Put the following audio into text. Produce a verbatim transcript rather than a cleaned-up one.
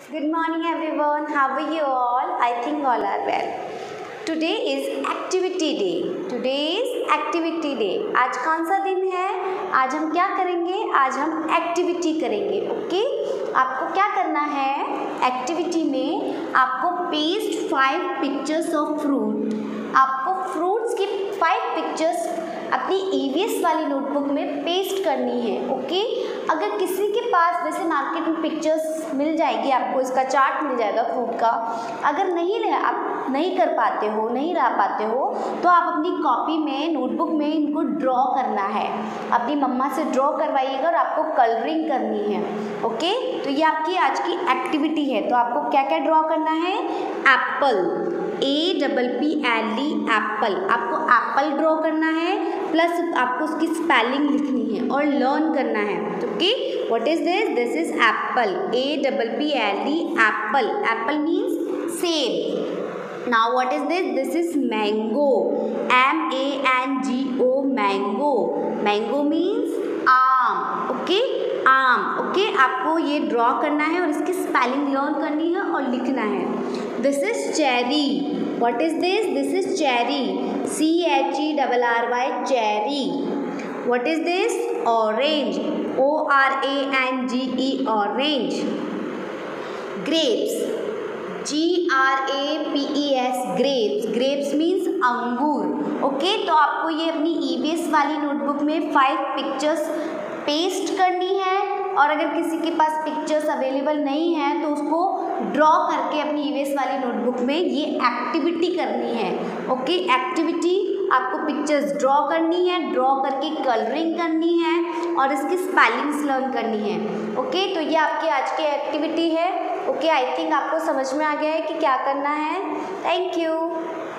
Good morning everyone. How are you all? I think all are well. Today is activity day. Today is activity day. आज कौन सा दिन है? आज हम क्या करेंगे? आज हम एक्टिविटी करेंगे. ओके? आपको क्या करना है? एक्टिविटी में आपको paste five pictures of fruit. आपको फ्रूट्स की फाइव पिक्चर्स अपनी ईवीएस वाली नोटबुक में पेस्ट करनी है. ओके? अगर किसी के पास वैसे मार्केट में पिक्चर्स मिल जाएगी, आपको इसका चार्ट मिल जाएगा फ्रूट का. अगर नहीं रहे, आप नहीं कर पाते हो, नहीं ला पाते हो, तो आप अपनी कॉपी में, नोटबुक में इनको ड्रॉ करना है. अपनी मम्मा से ड्रॉ करवाइएगा और आपको कलरिंग करनी है. ओके? तो ये आपकी आज की एक्टिविटी है. तो आपको क्या क्या ड्रॉ करना है? Apple, A double P L D apple. आपको एप्पल ड्रॉ करना है, प्लस आपको उसकी स्पेलिंग लिखनी है और लर्न करना है. Okay? What is this? This is apple, A double P L D apple. Apple means सेब. Now what is this? This is mango, M A N G O, mango. Mango means आम. Okay? आम. Okay? आपको ये draw करना है और इसकी spelling learn करनी है और लिखना है. This is cherry. What is this? This is cherry, C H E double R Y, cherry. What is this? Orange, O R A N G E, orange. Grapes, G R A P E S, grapes. Grapes means अंगूर. Okay? तो आपको ये अपनी EVS वाली notebook में five pictures paste करनी है, और अगर किसी के पास पिक्चर्स अवेलेबल नहीं है तो उसको ड्रॉ करके अपनी ईवीएस वाली नोटबुक में ये एक्टिविटी करनी है. ओके? एक्टिविटी आपको पिक्चर्स ड्रॉ करनी है, ड्रॉ करके कलरिंग करनी है और इसकी स्पेलिंग्स लर्न करनी है. ओके? तो ये आपकी आज की एक्टिविटी है. ओके? आई थिंक आपको समझ में आ गया है कि क्या करना है. Thank you.